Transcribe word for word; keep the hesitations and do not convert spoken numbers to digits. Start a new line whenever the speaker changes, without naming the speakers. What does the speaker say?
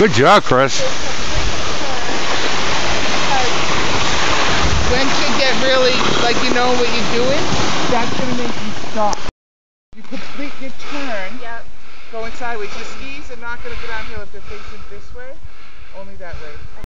Good job, Chris.
Once you get really, like you know what you're doing, that's going to make you stop. You complete your turn,
Yep.
going sideways. Your skis are not going to go downhill if they're facing this way, only that way.